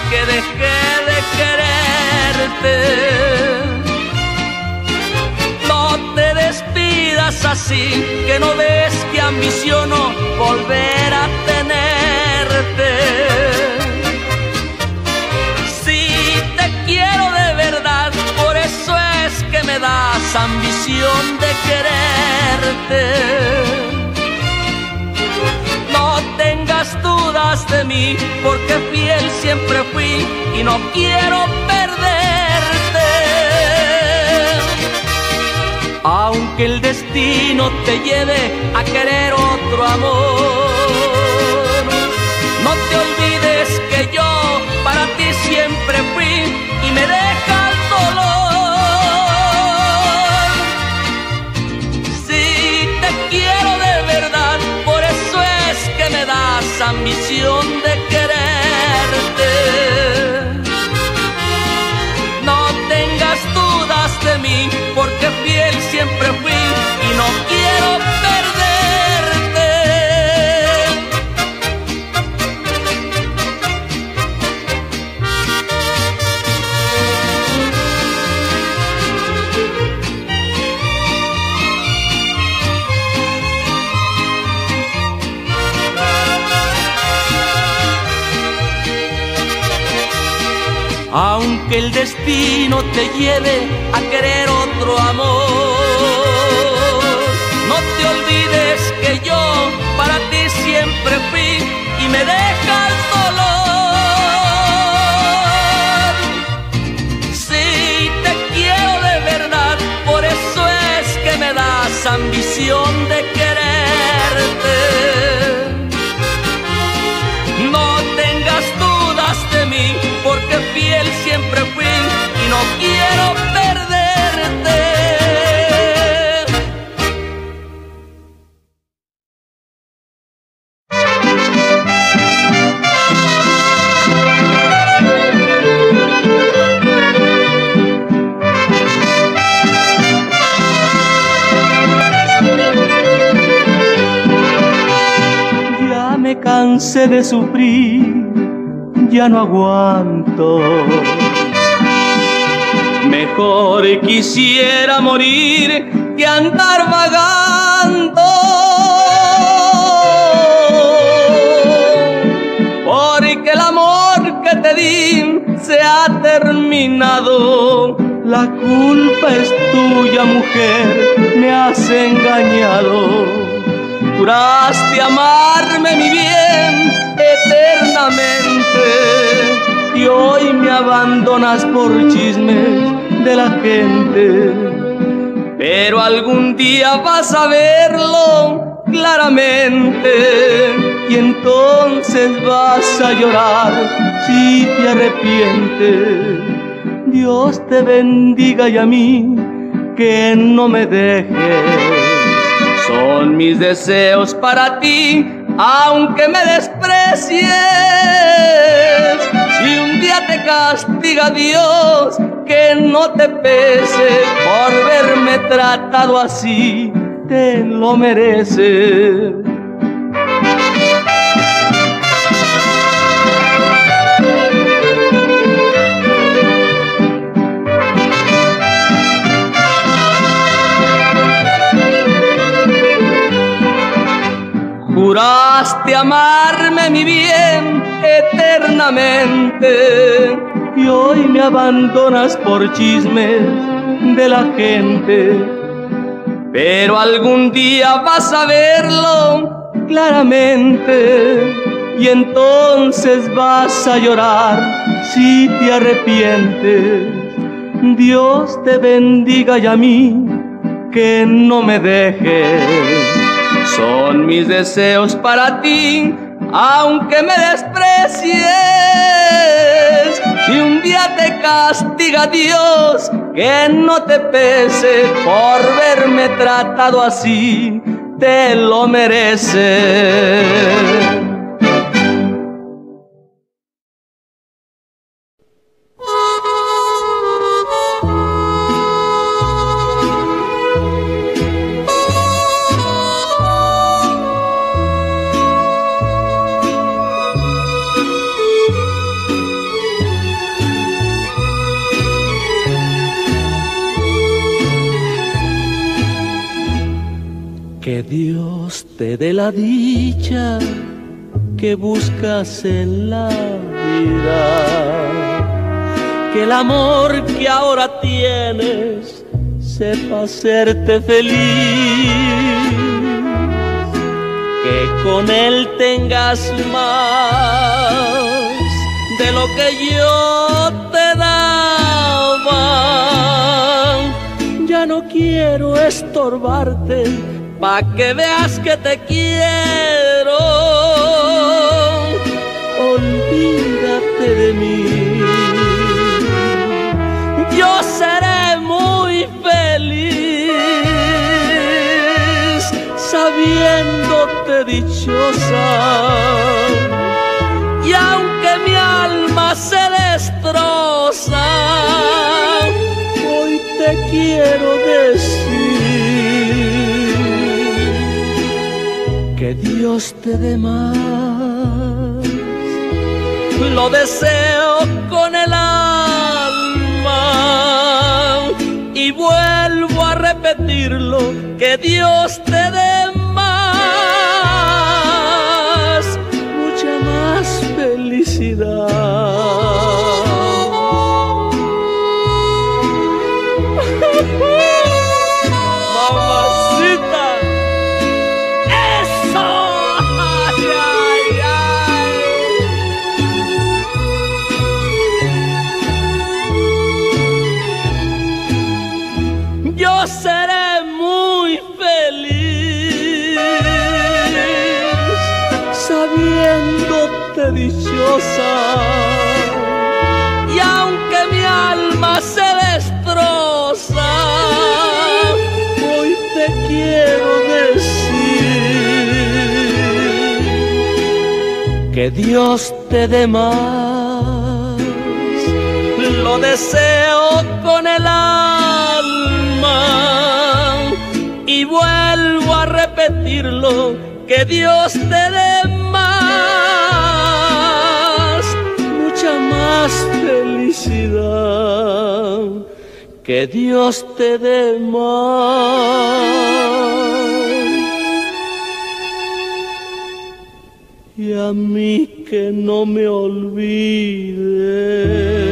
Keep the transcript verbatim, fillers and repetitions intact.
que dejé de quererte. No te despidas así, que no ves que ambiciono volver a tenerte. Si te quiero de verdad, por eso es que me das ambición de quererte. No tengas dudas de mí, porque fiel siempre fui y no quiero perderte. Aunque el destino te lleve a querer otro amor, no te olvides que yo para ti siempre fui y me deja el dolor. Si te quiero de verdad, por eso es que me das ambición de quererte. No tengas dudas de mí, porque fiel siempre fui y no quiero perderte. Aunque el destino te lleve a querer otro amor, no te olvides que yo para ti siempre fui y me deja el dolor. Si te quiero de verdad, por eso es que me das ambición de quererte. No tengas dudas de mí, porque fiel siempre fui y no quiero perderte. Ya me cansé de sufrir, ya no aguanto. Mejor quisiera morir que andar vagando, porque el amor que te di se ha terminado. La culpa es tuya, mujer, me has engañado. Juraste amarme, mi bien, eternamente, y hoy me abandonas por chismes de la gente. Pero algún día vas a verlo claramente, y entonces vas a llorar si te arrepientes. Dios te bendiga y a mí que no me dejes. Son mis deseos para ti, aunque me desprecies. Si un día te castiga Dios, que no te pese por verme tratado así, te lo mereces. Juraste amarme, mi bien, eternamente, y hoy me abandonas por chismes de la gente. Pero algún día vas a verlo claramente, y entonces vas a llorar si te arrepientes. Dios te bendiga y a mí que no me dejes. Son mis deseos para ti, aunque me desprecies. Si un día te castiga Dios, que no te pese por verme tratado así, te lo mereces. te dé la dicha que buscas en la vida, que el amor que ahora tienes sepa hacerte feliz, que con él tengas más de lo que yo te daba. Ya no quiero estorbarte, pa' que veas que te quiero. Olvídate de mí, yo seré muy feliz sabiéndote dichosa. Y aunque mi alma se destroza, hoy te quiero decir que Dios te dé más. Lo deseo con el alma y vuelvo a repetirlo, que Dios te dé más, mucha más felicidad. Mamacita, eso. Ay, ay, ay. Yo seré muy feliz sabiéndote dichosa. Y aunque mi alma se destroza, hoy te quiero decir que Dios te dé más. Lo deseo con el alma y vuelvo a repetirlo, que Dios te dé más, mucha más felicidad, que Dios te dé más. Y a mí que no me olvides.